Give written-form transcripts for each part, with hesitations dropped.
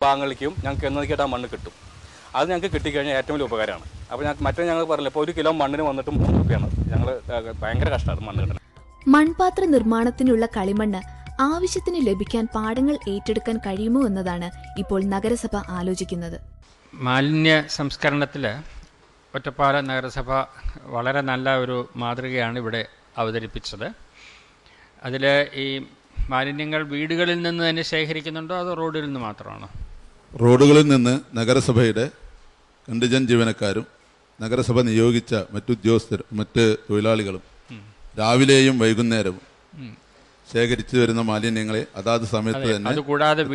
ഭാഗങ്ങളിലേക്കും ഞങ്ങൾക്ക് എന്നൊക്കെയായിട്ട് ആ മണ്ണ് കിട്ടും. അത് ഞങ്ങൾക്ക് കിട്ടിക്കഴിഞ്ഞാൽ ഏറ്റവും വലിയ ഉപകാരമാണ്. അപ്പോൾ മറ്റേ ഞങ്ങൾ പറഞ്ഞില്ല, ഇപ്പോൾ 1 കിലോ മണ്ണിന് വന്നിട്ട് 3 രൂപയാണ്. ഞങ്ങൾ ഭയങ്കര കഷ്ടമാണ് മണ്ണ് കിട്ടുന്നത്. മൺപാത്ര നിർമ്മാണത്തിനുള്ള കളിമണ്ണ് ആവശ്യത്തിന് ലഭിക്കാൻ പാടങ്ങൾ ഏറ്റെടുക്കാൻ കഴിയുമോ എന്നതാണ് ഇപ്പോൾ നഗരസഭ ആലോചിക്കുന്നത്. മാലിന്യ സംസ്കരണത്തിൽ ഒറ്റപ്പാലം നഗരസഭ വളരെ നല്ല ഒരു മാതൃകയാണ് ഇവിടെ അവതരിപ്പിച്ചത്. അതിൽ ഈ മാലിന്യങ്ങൾ വീടുകളിൽ നിന്ന് തന്നെ ശേഖരിക്കുന്നുണ്ടോ അതോ റോഡിൽ നിന്ന് മാത്രമാണോ? റോഡുകളിൽ നിന്ന് നഗരസഭയുടെ കണ്ടിജന്റ് ജീവനക്കാരും നഗരസഭ നിയോഗിച്ച മറ്റുദ്യോഗസ്ഥരും മറ്റ് തൊഴിലാളികളും രാവിലെയും വൈകുന്നേരവും ശേഖരിച്ചു വരുന്ന മാലിന്യങ്ങളെ അതാത് സമയത്ത് തന്നെ, അതുകൂടാതെ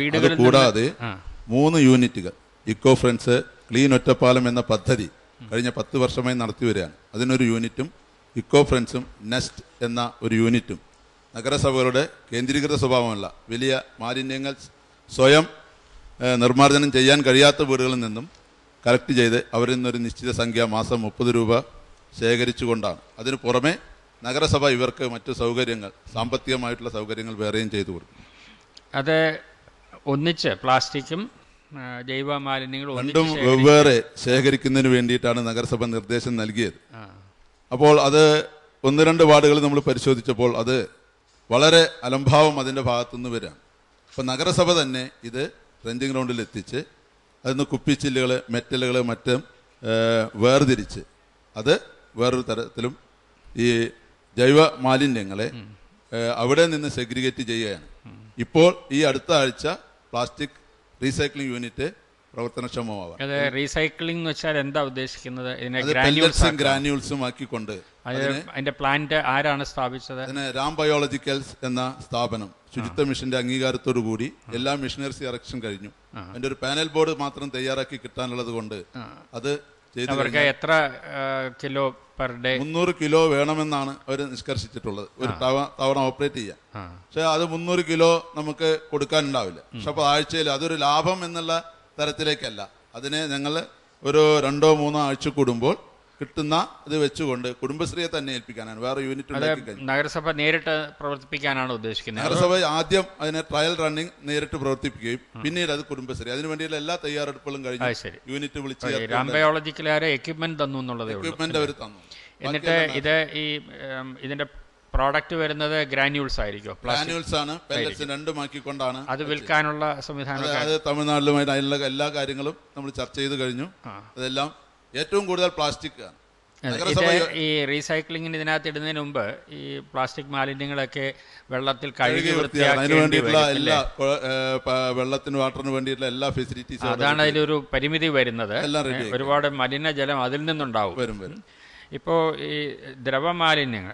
3 യൂണിറ്റുകൾ ഇക്കോ ഫ്രണ്ട്സ് ക്ലീൻ ഒറ്റപ്പാലം എന്ന പദ്ധതി കഴിഞ്ഞ 10 വർഷമായി നടത്തി വരികയാണ്. അതിനൊരു യൂണിറ്റും ഇക്കോ ഫ്രണ്ട്സും നെസ്റ്റ് എന്ന ഒരു യൂണിറ്റും നഗരസഭകളുടെ കേന്ദ്രീകൃത സ്വഭാവമല്ല, വലിയ മാലിന്യങ്ങൾ സ്വയം നിർമ്മാർജ്ജനം ചെയ്യാൻ കഴിയാത്ത വീടുകളിൽ നിന്നും കളക്ട് ചെയ്ത് അവരിൽ നിന്നൊരു നിശ്ചിത സംഖ്യ മാസം 30 രൂപ ശേഖരിച്ചുകൊണ്ടാണ്. അതിനു പുറമെ നഗരസഭ ഇവർക്ക് മറ്റു സൗകര്യങ്ങൾ, സാമ്പത്തികമായിട്ടുള്ള സൗകര്യങ്ങൾ വേറെയും ചെയ്തു കൊടുക്കും. അത് ഒന്നിച്ച് പ്ലാസ്റ്റിക്കും ജൈവ മാലിന്യങ്ങളും രണ്ടും വെവ്വേറെ ശേഖരിക്കുന്നതിന് വേണ്ടിയിട്ടാണ് നഗരസഭ നിർദ്ദേശം നൽകിയത്. അപ്പോൾ അത് 1-2 വാർഡുകൾ നമ്മൾ പരിശോധിച്ചപ്പോൾ അത് വളരെ അലംഭാവം അതിൻ്റെ ഭാഗത്തുനിന്ന് വരികയാണ്. അപ്പോൾ നഗരസഭ തന്നെ ഇത് ട്രെഞ്ചിങ് ഗ്രൗണ്ടിൽ എത്തിച്ച് അതിന് കുപ്പിച്ചില്ലുകൾ, മെറ്റലുകൾ മറ്റും വേർതിരിച്ച് അത് വേറൊരു തരത്തിലും ഈ ജൈവ മാലിന്യങ്ങളെ അവിടെ നിന്ന് സെഗ്രിഗേറ്റ് ചെയ്യുകയാണ്. ഇപ്പോൾ ഈ അടുത്ത ആഴ്ച പ്ലാസ്റ്റിക് റീസൈക്ലിംഗ് യൂണിറ്റ് പ്രവർത്തനക്ഷമമാവാം. റീസൈക്ലിംഗ് എന്ന് വെച്ചാൽ എന്താ ഉദ്ദേശിക്കുന്നത്? ഗ്രാന്യൂൾസും ആക്കിക്കൊണ്ട് അതിന്റെ പ്ലാന്റ് ആരാണ് സ്ഥാപിച്ചത്? അതിന് രാം ബയോളജിക്കൽസ് എന്ന സ്ഥാപനം ശുചിത്വ മിഷന്റെ അംഗീകാരത്തോടു കൂടി എല്ലാ മിഷനറീസ് ഇറക്ഷൻ കഴിഞ്ഞു. അതിന്റെ ഒരു പാനൽ ബോർഡ് മാത്രം തയ്യാറാക്കി കിട്ടാനുള്ളത് കൊണ്ട് അത് അവർക്ക് എത്ര കിലോ പെർ ഡേ? 300 കിലോ വേണമെന്നാണ് അവർ നിഷ്കർഷിച്ചിട്ടുള്ളത് ഒരു തവണ ഓപ്പറേറ്റ് ചെയ്യാൻ. പക്ഷെ അത് 300 കിലോ നമുക്ക് കൊടുക്കാനുണ്ടാവില്ല. പക്ഷെ അപ്പോൾ ആഴ്ചയിൽ അതൊരു ലാഭം എന്നുള്ള തരത്തിലേക്കല്ല. അതിനെ ഞങ്ങൾ ഒരു 2-3 ആഴ്ച കൂടുമ്പോൾ കിട്ടുന്ന ഇത് വെച്ചുകൊണ്ട് കുടുംബശ്രീയെ തന്നെ ഏൽപ്പിക്കാനാണ്. വേറെ യൂണിറ്റ് ഉണ്ടാക്കി കഴിഞ്ഞു. നഗരസഭ നേരിട്ട് പ്രവർത്തിപ്പിക്കാനാണ് ഉദ്ദേശിക്കുന്നത്? നഗരസഭ ആദ്യം അതിനെ ട്രയൽ റണ്ണിങ് നേരിട്ട് പ്രവർത്തിപ്പിക്കുകയും പിന്നീട് അത് കുടുംബശ്രീ അതിനു വേണ്ടിയുള്ള എല്ലാ തയ്യാറെടുപ്പുകളും കഴിഞ്ഞു. യൂണിറ്റ് വിളിച്ച് രാംബയോളജിക്കലാരെ എക്യുപ്മെന്റ് തന്നു എന്നുള്ളത്. എക്യുപ്മെന്റ് അവർ തന്നു. എന്നിട്ട് ഇതിന്റെ പ്രോഡക്റ്റ് വരുന്നത് ഗ്രാന്യൂൾസ് ആയിരിക്കും? ഗ്രാന്യൂൾസ് ആണ്, പെല്ലറ്റ്സ് രണ്ടുമാക്കിക്കൊണ്ടാണ്. അത് വിൽക്കാനുള്ള സംവിധാനം അത് തമിഴ്നാട്ടിലുമായിട്ട് അതിനുള്ള എല്ലാ കാര്യങ്ങളും നമ്മൾ ചർച്ച ചെയ്ത് കഴിഞ്ഞു. അതെല്ലാം ഏറ്റവും കൂടുതൽ പ്ലാസ്റ്റിക് ആണ്. ഈ റീസൈക്ലിങ്ങിന് ഇതിനകത്ത് ഇടുന്നതിന് മുമ്പ് ഈ പ്ലാസ്റ്റിക് മാലിന്യങ്ങളൊക്കെ വെള്ളത്തിൽ കഴുകി അതിനു വേണ്ടിയിട്ടുള്ള എല്ലാ വെള്ളത്തിന് വാട്ടറിന് വേണ്ടിയിട്ടുള്ള എല്ലാ ഫെസിലിറ്റീസും, അതാണ് അതിലൊരു പരിമിതി വരുന്നത്. ഒരുപാട് മലിനജലം അതിൽ നിന്നുണ്ടാവും. വരും. ഇപ്പോ ഈ ദ്രവമാലിന്യങ്ങൾ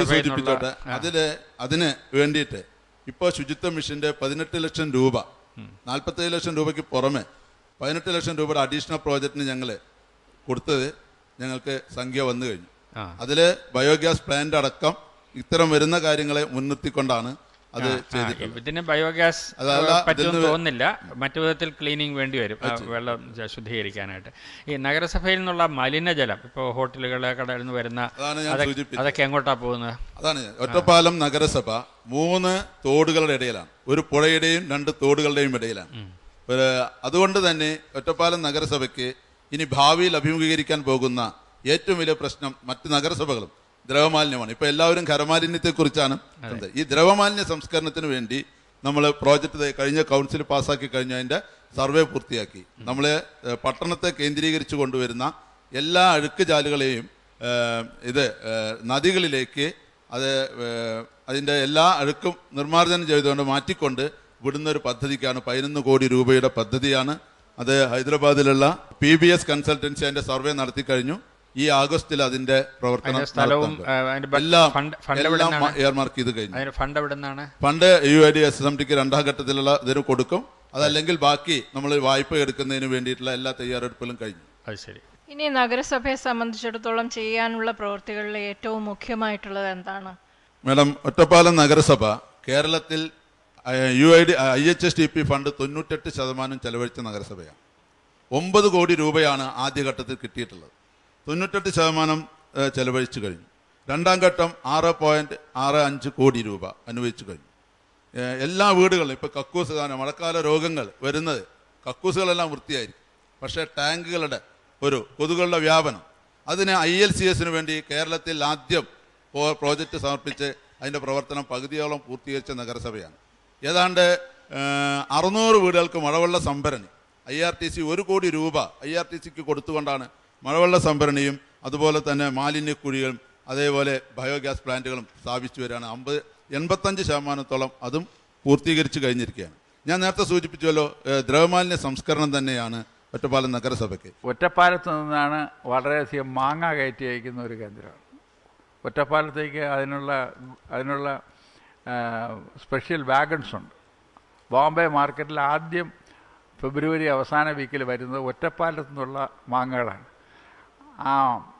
അതിന് വേണ്ടിയിട്ട് ഇപ്പോൾ ശുചിത്വ മിഷന്റെ 18 ലക്ഷം രൂപ, 47 ലക്ഷം രൂപയ്ക്ക് പുറമെ 18 ലക്ഷം രൂപയുടെ അഡീഷണൽ പ്രോജക്റ്റിന് ഞങ്ങൾ കൊടുത്തത് ഞങ്ങൾക്ക് സംഖ്യ വന്നു കഴിഞ്ഞു. അതില് ബയോഗ്യാസ് പ്ലാന്റ് അടക്കം ഇത്തരം വരുന്ന കാര്യങ്ങളെ മുൻനിർത്തിക്കൊണ്ടാണ് അത് ചെയ്തിട്ടുള്ളത്. ഇതിന് ബയോഗ്യാസ് പറ്റുമെന്ന് തോന്നുന്നില്ല. മറ്റു വിധത്തിൽ ക്ലീനിങ് വേണ്ടി വരും വെള്ളം ശുദ്ധീകരിക്കാനായിട്ട്. ഈ നഗരസഭയിൽ നിന്നുള്ള മലിനജലം ഇപ്പോൾ ഹോട്ടലുകളെ കടയിൽ നിന്ന് വരുന്ന അതൊക്കെ എങ്ങോട്ടാ പോകുന്നത്? അതാണ് ഒറ്റപ്പാലം നഗരസഭ 3 തോടുകളുടെ ഇടയിലാണ്, ഒരു പുഴയുടെയും 2 തോടുകളുടെയും ഇടയിലാണ്. അതുകൊണ്ട് തന്നെ ഒറ്റപ്പാലം നഗരസഭയ്ക്ക് ഇനി ഭാവിയിൽ അഭിമുഖീകരിക്കാൻ പോകുന്ന ഏറ്റവും വലിയ പ്രശ്നം മറ്റ് നഗരസഭകളും ദ്രവമാലിന്യമാണ്. ഇപ്പൊ എല്ലാവരും ഖരമാലിന്യത്തെക്കുറിച്ചാണ്. ഈ ദ്രവമാലിന്യ സംസ്കരണത്തിന് വേണ്ടി നമ്മൾ പ്രോജക്റ്റ് കഴിഞ്ഞ കൗൺസിൽ പാസ്സാക്കി കഴിഞ്ഞു. അതിന്റെ സർവേ പൂർത്തിയാക്കി. നമ്മളെ പട്ടണത്തെ കേന്ദ്രീകരിച്ചു കൊണ്ടുവരുന്ന എല്ലാ അഴുക്ക് ചാലുകളെയും നദികളിലേക്ക് അതിന്റെ എല്ലാ അഴുക്കും നിർമ്മാർജ്ജനം ചെയ്തുകൊണ്ട് മാറ്റിക്കൊണ്ട് വിടുന്ന ഒരു പദ്ധതിക്കാണ്. 11 കോടി രൂപയുടെ പദ്ധതിയാണ്. അത് ഹൈദരാബാദിലുള്ള PBS കൺസൾട്ടൻസി അതിന്റെ സർവേ നടത്തി കഴിഞ്ഞു. ഈ ആഗസ്റ്റിൽ അതിന്റെ പ്രവർത്തനം എല്ലാം എയർമാർക്ക് ചെയ്ത് കഴിഞ്ഞു. ഫണ്ട് UID SMTക്ക് 2ാം ഘട്ടത്തിലുള്ള ഇതിന് കൊടുക്കും. അതല്ലെങ്കിൽ ബാക്കി നമ്മൾ വായ്പ എടുക്കുന്നതിന് വേണ്ടിയിട്ടുള്ള എല്ലാ തയ്യാറെടുപ്പുകളും കഴിഞ്ഞു. ഇനി നഗരസഭയെ സംബന്ധിച്ചിടത്തോളം ചെയ്യാനുള്ള പ്രവൃത്തികളിൽ ഏറ്റവും മുഖ്യമായിട്ടുള്ളത് എന്താണ്? മാഡം, ഒറ്റപ്പാലം നഗരസഭ കേരളത്തിൽ IHSTP ഫണ്ട് 98% ചെലവഴിച്ച നഗരസഭയാണ്. 9 കോടി രൂപയാണ് ആദ്യഘട്ടത്തിൽ കിട്ടിയിട്ടുള്ളത്. 98% ചെലവഴിച്ചു കഴിഞ്ഞു. 2ാം ഘട്ടം 6.65 കോടി രൂപ അനുവദിച്ചു കഴിഞ്ഞു. എല്ലാ വീടുകളിലും ഇപ്പൊ കക്കൂസ്, മഴക്കാല രോഗങ്ങൾ വരുന്നത് കക്കൂസുകളെല്ലാം വൃത്തിയായിരിക്കും. പക്ഷേ ടാങ്കുകളുടെ ഒരു കൊതുകുകളുടെ വ്യാപനം, അതിന് ILCSന് വേണ്ടി കേരളത്തിൽ ആദ്യം പ്രോജക്റ്റ് സമർപ്പിച്ച് അതിൻ്റെ പ്രവർത്തനം പകുതിയോളം പൂർത്തീകരിച്ച നഗരസഭയാണ്. ഏതാണ്ട് 600 വീടുകൾക്ക് മഴവെള്ള സംഭരണി IRTC 1 കോടി രൂപ IRTCക്ക് കൊടുത്തുകൊണ്ടാണ് മഴവെള്ള സംഭരണിയും അതുപോലെ തന്നെ മാലിന്യക്കുഴികളും അതേപോലെ ബയോഗ്യാസ് പ്ലാന്റുകളും സ്ഥാപിച്ചു വരികയാണ്. 85% അതും പൂർത്തീകരിച്ച് കഴിഞ്ഞിരിക്കുകയാണ്. ഞാൻ നേരത്തെ സൂചിപ്പിച്ചുവല്ലോ, ദ്രവമാലിന്യ സംസ്കരണം തന്നെയാണ് ഒറ്റപ്പാലം നഗരസഭയ്ക്ക്. ഒറ്റപ്പാലത്ത് നിന്നാണ് വളരെയധികം മാങ്ങ കയറ്റി അയക്കുന്ന ഒരു കേന്ദ്രമാണ്. ഒറ്റപ്പാലത്തേക്ക് അതിനുള്ള സ്പെഷ്യൽ വാഗൺസ് ഉണ്ട്. ബോംബെ മാർക്കറ്റിൽ ആദ്യം ഫെബ്രുവരി അവസാന വീക്കിൽ വരുന്നത് ഒറ്റപ്പാലത്തു നിന്നുള്ള മാങ്ങകളാണ്. ആ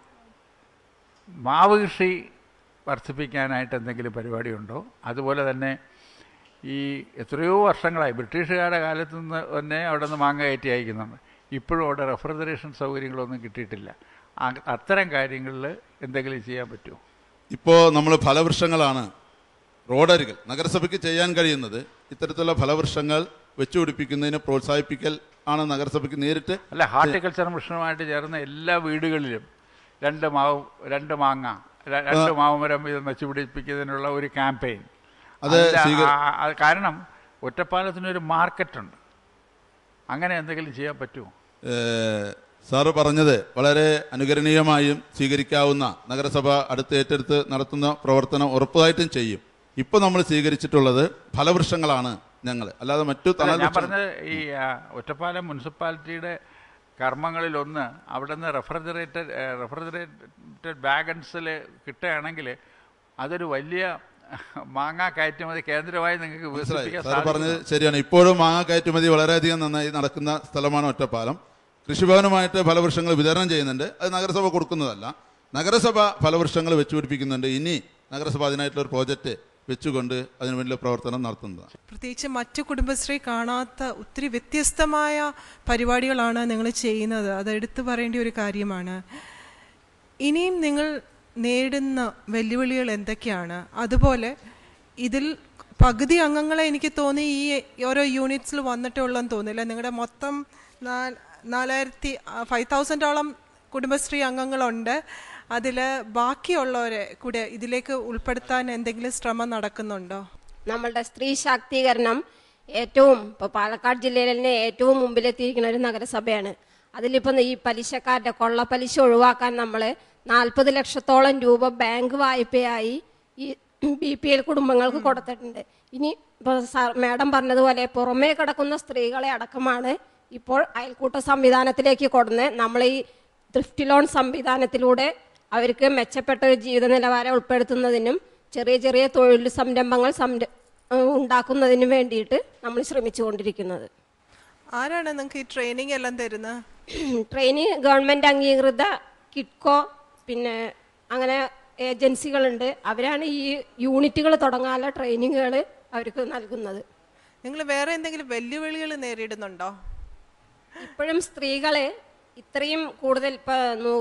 മാവ് കൃഷി വർദ്ധിപ്പിക്കാനായിട്ട് എന്തെങ്കിലും പരിപാടിയുണ്ടോ? അതുപോലെ തന്നെ ഈ എത്രയോ വർഷങ്ങളായി ബ്രിട്ടീഷുകാരുടെ കാലത്ത് നിന്ന് തന്നെ അവിടെ നിന്ന് മാങ്ങ കയറ്റി അയക്കുന്നുണ്ട്. ഇപ്പോഴും അവിടെ റെഫ്രിജറേഷൻ സൗകര്യങ്ങളൊന്നും കിട്ടിയിട്ടില്ല. അത്തരം കാര്യങ്ങളിൽ എന്തെങ്കിലും ചെയ്യാൻ പറ്റുമോ? ഇപ്പോൾ നമ്മൾ ഫലവൃക്ഷങ്ങളാണ് റോഡരികൾ നഗരസഭയ്ക്ക് ചെയ്യാൻ കഴിയുന്നത്. ഇത്തരത്തിലുള്ള ഫലവൃക്ഷങ്ങൾ വെച്ചുപിടിപ്പിക്കുന്നതിന് പ്രോത്സാഹിപ്പിക്കൽ ആണ് നഗരസഭയ്ക്ക് നേരിട്ട്. അല്ല, ഹാർട്ടിക്കൾച്ചർ മിഷനുമായിട്ട് ചേർന്ന് എല്ലാ വീടുകളിലും 2 മാവുമരം വീതം വെച്ചുപിടിപ്പിക്കുന്നതിനുള്ള ഒരു ക്യാമ്പയിൻ. കാരണം ഒറ്റപ്പാലത്തിനൊരു മാർക്കറ്റുണ്ട്. അങ്ങനെ എന്തെങ്കിലും ചെയ്യാൻ പറ്റുമോ? സാറ് പറഞ്ഞത് വളരെ അനുകരണീയമായും സ്വീകരിക്കാവുന്ന, നഗരസഭ അടുത്ത് ഏറ്റെടുത്ത് നടത്തുന്ന പ്രവർത്തനം ഉറപ്പായിട്ടും ചെയ്യും. ഇപ്പോൾ നമ്മൾ സ്വീകരിച്ചിട്ടുള്ളത് ഫലവൃക്ഷങ്ങളാണ് ഞങ്ങൾ, അല്ലാതെ മറ്റു ഞാൻ പറഞ്ഞത് ഈ ഒറ്റപ്പാലം മുനിസിപ്പാലിറ്റിയുടെ കർമ്മങ്ങളിലൊന്ന് അവിടെ നിന്ന് റെഫ്രിജറേറ്റഡ് വാഗൺസിൽ കിട്ടുകയാണെങ്കിൽ അതൊരു വലിയ മാങ്ങ കയറ്റുമതി കേന്ദ്രമായി നിങ്ങൾക്ക് വികസിപ്പിക്കാൻ സാധിക്കും. പറഞ്ഞത് ശരിയാണ്. ഇപ്പോഴും മാങ്ങ കയറ്റുമതി വളരെയധികം നന്നായി നടക്കുന്ന സ്ഥലമാണ് ഒറ്റപ്പാലം. കൃഷിഭവനുമായിട്ട് ഫലവൃക്ഷങ്ങൾ വിതരണം ചെയ്യുന്നുണ്ട്. അത് നഗരസഭ കൊടുക്കുന്നതല്ല. നഗരസഭ ഫലവൃക്ഷങ്ങൾ വെച്ചുപിടിപ്പിക്കുന്നുണ്ട്. ഇനി നഗരസഭ അതിനായിട്ടുള്ള ഒരു പ്രോജക്റ്റ് വെച്ചുകൊണ്ട് അതിനു വേണ്ടിയുള്ള പ്രവർത്തനം നടത്തുന്നതാണ്. പ്രത്യേകിച്ച് മറ്റു കുടുംബശ്രീ കാണാത്ത ഒത്തിരി വ്യത്യസ്തമായ പരിപാടികളാണ് നിങ്ങൾ ചെയ്യുന്നത്. അത് എടുത്തു പറയേണ്ട ഒരു കാര്യമാണ്. ഇനിയും നിങ്ങൾ നേരിടുന്ന വെല്ലുവിളികൾ എന്തൊക്കെയാണ്? അതുപോലെ ഇതിൽ പകുതി അംഗങ്ങളെ എനിക്ക് തോന്നി ഈ ഓരോ യൂണിറ്റ്സിൽ വന്നിട്ടുള്ളതെന്ന് തോന്നില്ല. നിങ്ങളുടെ മൊത്തം 5,000ഓളം കുടുംബശ്രീ അംഗങ്ങളുണ്ട്. അതിൽ ബാക്കിയുള്ളവരെ കൂടെ ഇതിലേക്ക് ഉൾപ്പെടുത്താൻ എന്തെങ്കിലും ശ്രമം നടക്കുന്നുണ്ടോ? നമ്മളുടെ സ്ത്രീ ശാക്തീകരണം ഏറ്റവും ഇപ്പോൾ പാലക്കാട് ജില്ലയിൽ തന്നെ ഏറ്റവും മുമ്പിലെത്തിയിരിക്കുന്ന ഒരു നഗരസഭയാണ്. അതിലിപ്പം ഈ പലിശക്കാരുടെ കൊള്ളപ്പലിശ ഒഴിവാക്കാൻ നമ്മൾ 40 ലക്ഷത്തോളം രൂപ ബാങ്ക് വായ്പയായി ഈ BPL കുടുംബങ്ങൾക്ക് കൊടുത്തിട്ടുണ്ട്. ഇനി ഇപ്പോൾ മാഡം പറഞ്ഞതുപോലെ പുറമേ കിടക്കുന്ന സ്ത്രീകളെ അടക്കമാണ് ഇപ്പോൾ അയൽക്കൂട്ട സംവിധാനത്തിലേക്ക് കൊടുന്ന് നമ്മൾ ഈ ത്രിഫ്റ്റ് ലോൺ സംവിധാനത്തിലൂടെ അവർക്ക് മെച്ചപ്പെട്ട ഒരു ജീവിത നിലവാരം ഉൾപ്പെടുത്തുന്നതിനും ചെറിയ ചെറിയ തൊഴിൽ സംരംഭങ്ങൾ ഉണ്ടാക്കുന്നതിനും വേണ്ടിയിട്ട് നമ്മൾ ശ്രമിച്ചുകൊണ്ടിരിക്കുന്നത്. ആരാണ് നിങ്ങൾക്ക് ഈ ട്രെയിനിങ് എല്ലാം തരുന്നത്? ട്രെയിനിങ് ഗവൺമെൻറ് അംഗീകൃത കിറ്റ്കോ പിന്നെ അങ്ങനെ ഏജൻസികളുണ്ട്. അവരാണ് ഈ യൂണിറ്റുകൾ തുടങ്ങാനുള്ള ട്രെയിനിങ്ങുകൾ അവർക്ക് നൽകുന്നത്. നിങ്ങൾ വേറെ എന്തെങ്കിലും വെല്ലുവിളികൾ നേരിടുന്നുണ്ടോ? ഇപ്പോഴും സ്ത്രീകളെ ഇത്രയും കൂടുതൽ ഇപ്പോൾ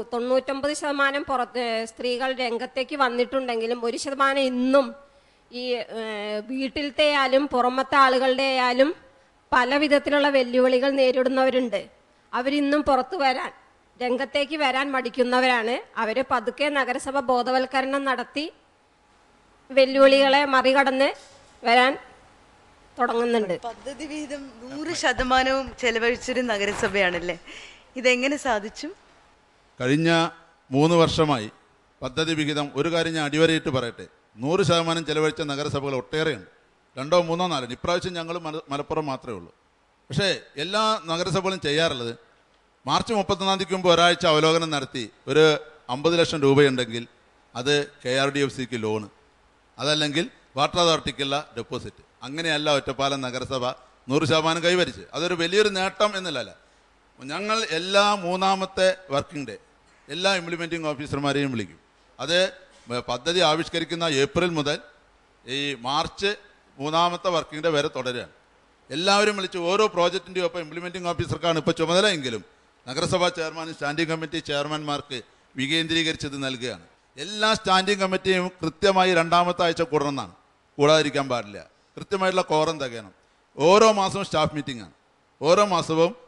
99% പുറത്ത് സ്ത്രീകൾ രംഗത്തേക്ക് വന്നിട്ടുണ്ടെങ്കിലും 1% ഇന്നും ഈ വീട്ടിലത്തെ ആയാലും പുറമത്തെ ആളുകളുടെ ആയാലും പല വിധത്തിലുള്ള വെല്ലുവിളികൾ നേരിടുന്നവരുണ്ട്. അവരിന്നും പുറത്തു വരാൻ രംഗത്തേക്ക് വരാൻ മടിക്കുന്നവരാണ്. അവർ പതുക്കെ നഗരസഭ ബോധവൽക്കരണം നടത്തി വെല്ലുവിളികളെ മറികടന്ന് വരാൻ തുടങ്ങുന്നുണ്ട്. പദ്ധതി വിഹിതം 100% ചെലവഴിച്ചൊരു നഗരസഭയാണല്ലേ, ഇതെങ്ങനെ സാധിച്ചു? കഴിഞ്ഞ 3 വർഷമായി പദ്ധതി വിഹിതം, ഒരു കാര്യം ഞാൻ അടിവരയിട്ട് പറയട്ടെ, 100% ചെലവഴിച്ച നഗരസഭകൾ ഒട്ടേറെയുണ്ട്. 2, 3, 4. ഇപ്രാവശ്യം ഞങ്ങൾ മലപ്പുറം മാത്രമേ ഉള്ളൂ. പക്ഷേ എല്ലാ നഗരസഭകളും ചെയ്യാറുള്ളത് മാർച്ച് 31 മുമ്പ് ഒരാഴ്ച അവലോകനം നടത്തി ഒരു 50 ലക്ഷം രൂപയുണ്ടെങ്കിൽ അത് KRDFCക്ക് ലോണ്, അതല്ലെങ്കിൽ വാട്ടർ അതോറിറ്റിക്കുള്ള ഡെപ്പോസിറ്റ്. അങ്ങനെയല്ല ഒറ്റപ്പാലം നഗരസഭ 100% കൈവരിച്ച്. അതൊരു വലിയൊരു നേട്ടം എന്നല്ല. ഞങ്ങൾ എല്ലാ 3ാമത്തെ വർക്കിംഗ് ഡേ എല്ലാ ഇംപ്ലിമെൻറ്റിംഗ് ഓഫീസർമാരെയും വിളിക്കും. അത് പദ്ധതി ആവിഷ്കരിക്കുന്ന ഏപ്രിൽ മുതൽ ഈ മാർച്ച് 3ാമത്തെ വർക്കിംഗ് ഡേ വരെ തുടരുകയാണ്. എല്ലാവരും വിളിച്ച് ഓരോ പ്രോജക്റ്റിൻ്റെയും ഒപ്പം ഇംപ്ലിമെൻറ്റിംഗ് ഓഫീസർക്കാണ് ഇപ്പോൾ ചുമതല എങ്കിലും നഗരസഭാ ചെയർമാനും സ്റ്റാൻഡിംഗ് കമ്മിറ്റി ചെയർമാൻമാർക്ക് വികേന്ദ്രീകരിച്ചത് നൽകുകയാണ്. എല്ലാ സ്റ്റാൻഡിംഗ് കമ്മിറ്റിയും കൃത്യമായി 2ാമത്തെ ആഴ്ച കൂടണമെന്നാണ്. കൂടാതിരിക്കാൻ പാടില്ല. കൃത്യമായിട്ടുള്ള കോറം തികയണം. ഓരോ മാസവും സ്റ്റാഫ് മീറ്റിംഗാണ്. ഓരോ മാസവും